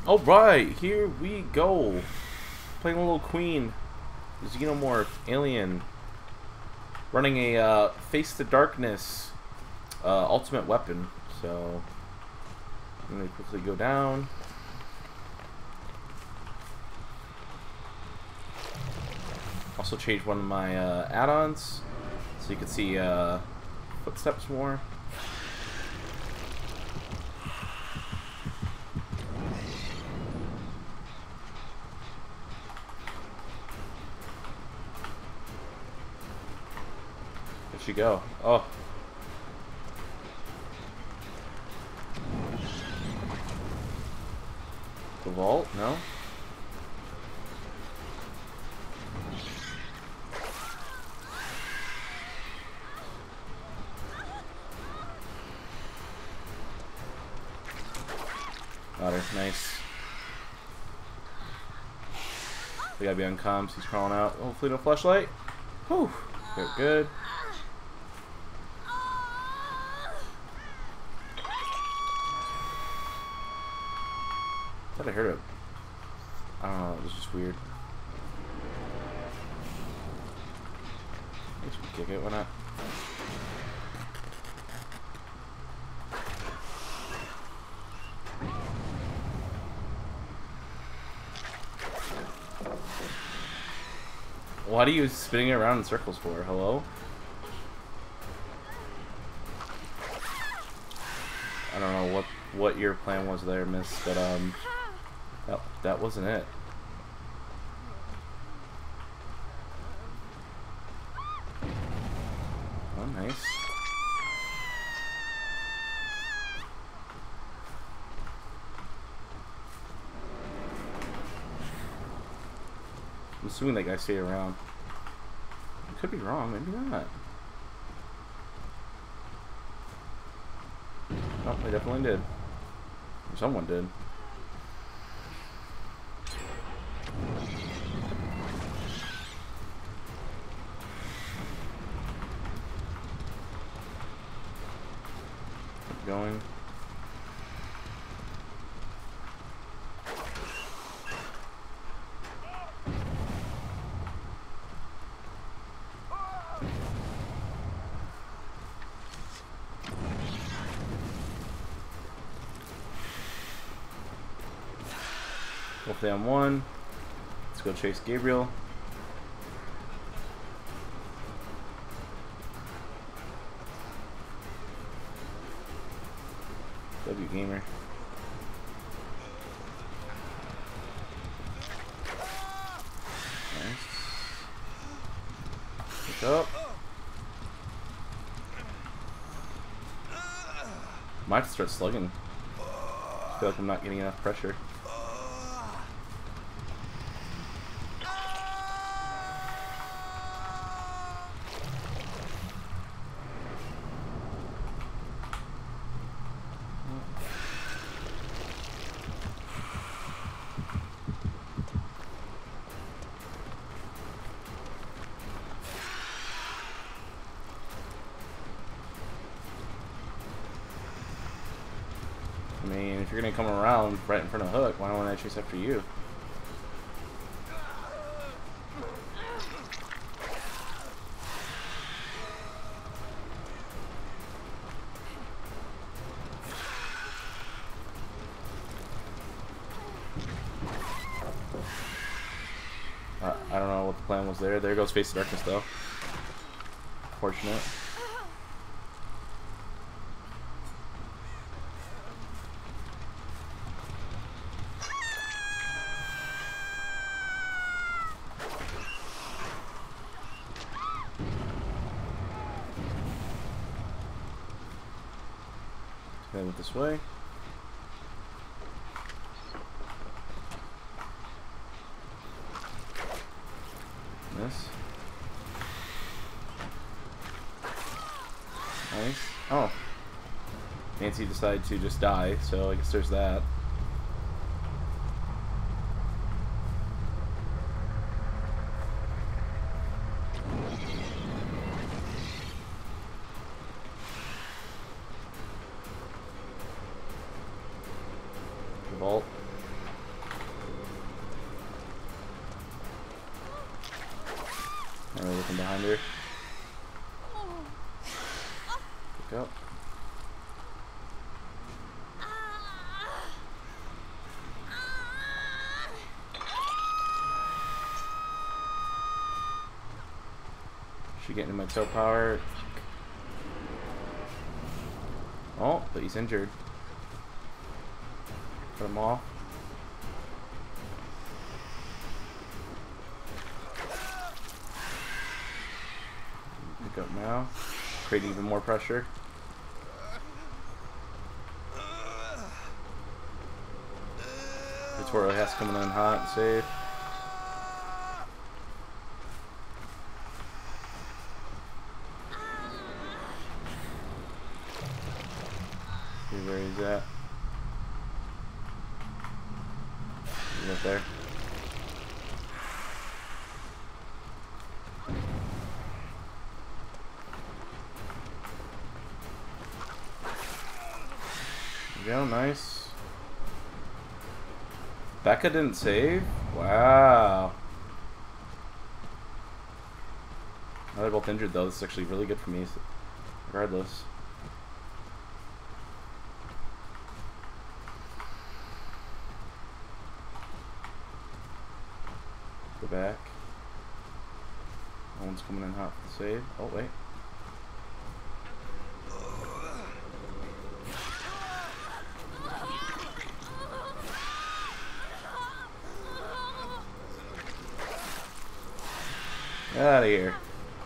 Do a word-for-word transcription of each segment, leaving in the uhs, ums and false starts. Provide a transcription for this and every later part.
Alright, here we go. Playing a little Queen. Xenomorph, Alien. Running a uh, Face the Darkness uh, ultimate weapon. So, I'm going to quickly go down. Also change one of my uh, add-ons so you can see uh, footsteps more. Where'd she go? Oh. The vault? No? Got her. Nice. We gotta be on comms. He's crawling out. Hopefully no flashlight. Whew. Good, good. I thought I heard it. I don't know. It was just weird. Let's kick it. Why not? What are you spinning it around in circles for? Hello? I don't know what what your plan was there, miss, but um that, that wasn't it. Oh, nice. I'm assuming that guy stayed around. I could be wrong, maybe not. Oh, they definitely did. Or someone did. Keep going. Hopefully I'm one. Let's go chase Gabriel. W Gamer. Nice. Pick up. Might have to start slugging. I feel like I'm not getting enough pressure. I mean, if you're gonna come around right in front of Hook, why don't I chase after you? Uh, I don't know what the plan was there. There goes Face the Darkness, though. Fortunate. I went this way. This. Nice. Oh. Nancy decided to just die, so I guess there's that. Vault. behind her. Pick up. She getting my toe power. Oh, but he's injured. Put him off. Pick up now. Create even more pressure. Victoria has coming in hot and safe. See where he's at. He's right there. There we go, nice. Becca didn't save? Wow. Now they're both injured though. This is actually really good for me, regardless. Go back. No one's coming in hot for the save. Oh, wait. Get out of here.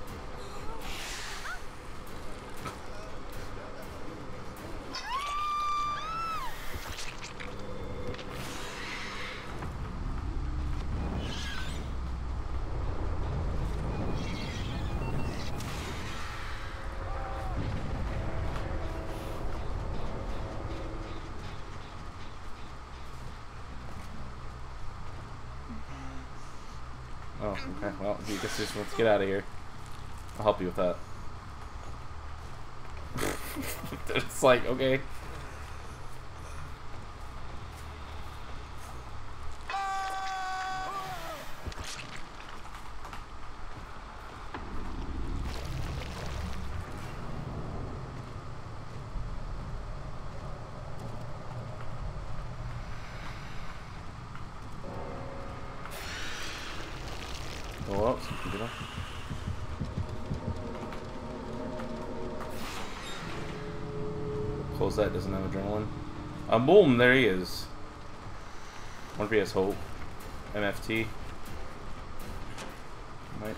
Oh, okay. Well, I guess he just wants to get out of here. I'll help you with that. It's like, okay. Oh, well, so you can get up. Close that, doesn't have adrenaline. Um, boom, there he is. I wonder if he has hope. M F T. Might.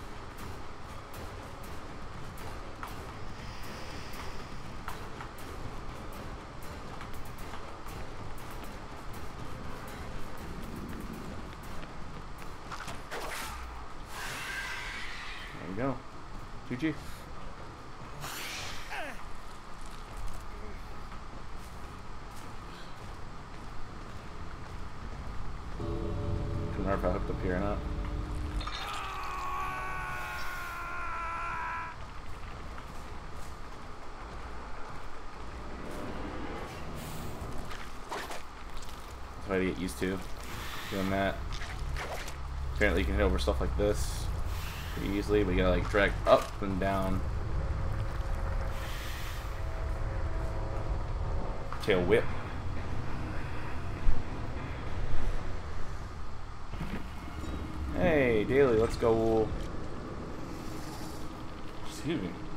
There we go. G G. Couldn't remember if I hooked up here or not. That's what I get used to doing that. Apparently you can hit over stuff like this pretty easily, but you gotta like drag up and down. Tail whip. Hey, Daily, let's go. Excuse me.